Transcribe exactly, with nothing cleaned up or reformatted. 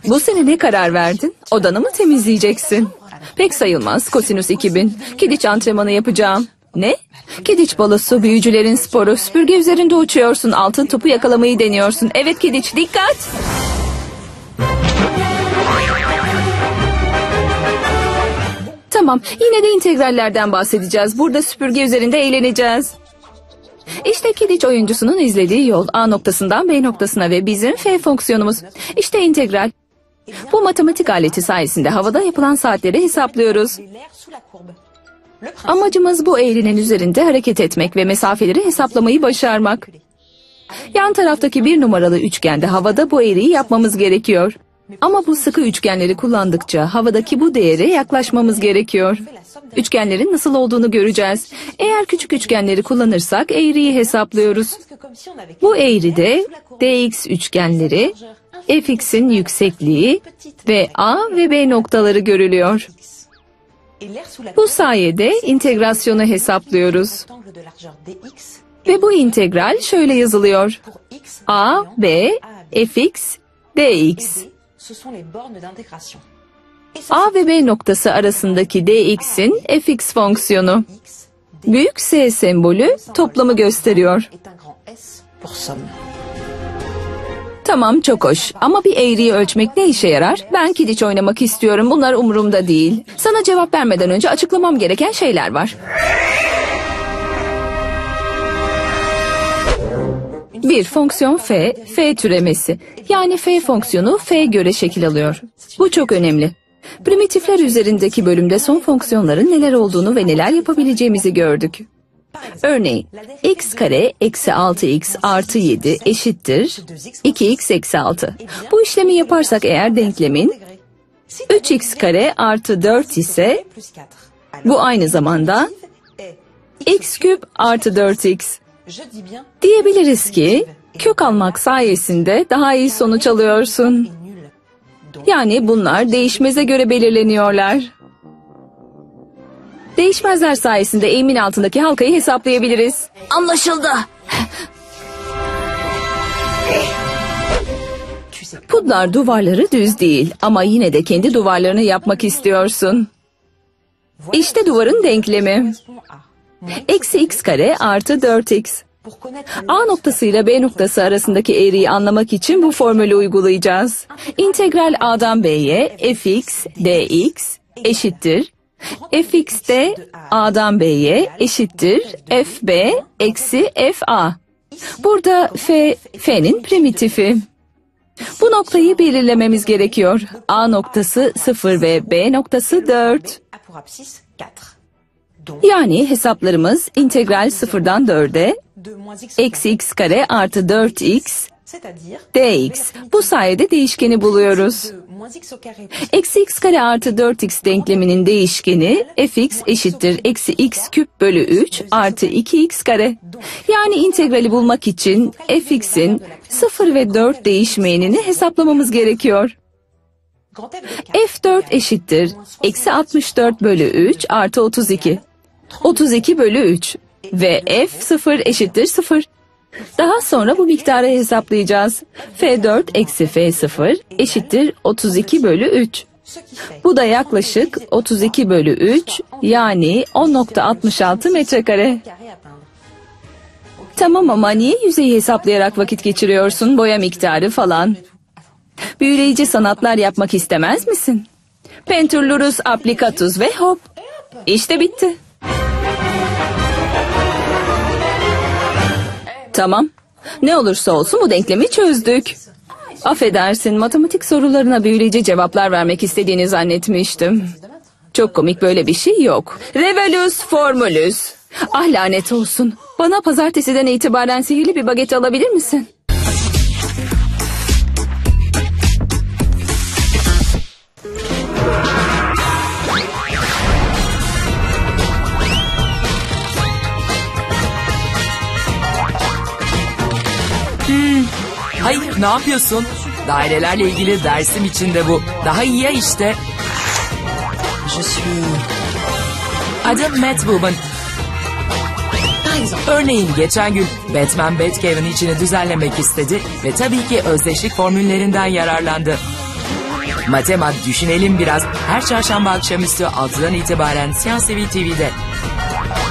Bu sene ne karar verdin? Odanı mı temizleyeceksin? Pek sayılmaz. Kosinüs iki bin. Kidiç antrenmanı yapacağım. Ne? Kidiç balosu, büyücülerin sporu. Süpürge üzerinde uçuyorsun. Altın topu yakalamayı deniyorsun. Evet Kidiç, dikkat! Tamam, yine de integrallerden bahsedeceğiz. Burada süpürge üzerinde eğleneceğiz. İşte Kidiç oyuncusunun izlediği yol A noktasından B noktasına ve bizim F fonksiyonumuz. İşte integral. Bu matematik aleti sayesinde havada yapılan saatleri hesaplıyoruz. Amacımız bu eğrinin üzerinde hareket etmek ve mesafeleri hesaplamayı başarmak. Yan taraftaki bir numaralı üçgende havada bu eğriyi yapmamız gerekiyor. Ama bu sıkı üçgenleri kullandıkça havadaki bu değere yaklaşmamız gerekiyor. Üçgenlerin nasıl olduğunu göreceğiz. Eğer küçük üçgenleri kullanırsak eğriyi hesaplıyoruz. Bu eğride dx üçgenleri, fx'in yüksekliği ve a ve b noktaları görülüyor. Bu sayede integrasyonu hesaplıyoruz. Ve bu integral şöyle yazılıyor. A, b, fx, dx. A ve B noktası arasındaki dx'in fx fonksiyonu. Büyük S sembolü toplamı gösteriyor. Tamam, çok hoş. Ama bir eğriyi ölçmek ne işe yarar? Ben Kidiç oynamak istiyorum. Bunlar umurumda değil. Sana cevap vermeden önce açıklamam gereken şeyler var. Bir fonksiyon f, f türemesi. Yani f fonksiyonu f göre şekil alıyor. Bu çok önemli. Primitifler üzerindeki bölümde son fonksiyonların neler olduğunu ve neler yapabileceğimizi gördük. Örneğin, x kare eksi altı x artı yedi eşittir iki x eksi altı. Bu işlemi yaparsak eğer denklemin üç x kare artı dört ise bu aynı zamanda x küp artı dört x. Diyebiliriz ki kök almak sayesinde daha iyi sonuç alıyorsun. Yani bunlar değişmeze göre belirleniyorlar. Değişmezler sayesinde eğimin altındaki halkayı hesaplayabiliriz. Anlaşıldı. Pudlar duvarları düz değil ama yine de kendi duvarlarını yapmak istiyorsun. İşte duvarın denklemi. Eksi x kare artı dört x. A noktasıyla B noktası arasındaki eğriyi anlamak için bu formülü uygulayacağız. İntegral A'dan B'ye fx dx eşittir. Fx de A'dan B'ye eşittir fb eksi fa. Burada f, f'nin primitifi. Bu noktayı belirlememiz gerekiyor. A noktası sıfır ve B noktası dört. Yani hesaplarımız integral sıfırdan dörde eksi x kare artı dört x dx. Bu sayede değişkeni buluyoruz. Eksi x kare artı dört x denkleminin değişkeni fx eşittir eksi x küp bölü üç artı iki x kare. Yani integrali bulmak için fx'in sıfır ve dört değişmenini hesaplamamız gerekiyor. f dört eşittir eksi altmış dört bölü üç artı otuz iki. otuz iki bölü üç ve f sıfır eşittir sıfır. Daha sonra bu miktarı hesaplayacağız. f dört eksi f sıfır eşittir otuz iki bölü üç. Bu da yaklaşık otuz iki bölü üç yani on nokta altmış altı metrekare. Tamam ama niye yüzeyi hesaplayarak vakit geçiriyorsun? Boya miktarı falan. Büyüleyici sanatlar yapmak istemez misin? Penturlurus applicatus ve hop. İşte bitti. Tamam. Ne olursa olsun bu denklemi çözdük. Affedersin, matematik sorularına büyüleyici cevaplar vermek istediğini zannetmiştim. Çok komik, böyle bir şey yok. Revelus formulus. Ah lanet olsun. Bana pazartesiden itibaren sihirli bir baget alabilir misin? Hmm. Hayır, ne yapıyorsun? Dairelerle ilgili dersim içinde bu. Daha iyi ya işte. Adım Matt Woman. Örneğin geçen gün Batman Batcave'in içini düzenlemek istedi ve tabii ki özdeşlik formüllerinden yararlandı. Matemat düşünelim biraz. Her çarşamba akşamüstü altıdan itibaren Siyans T V T V'de.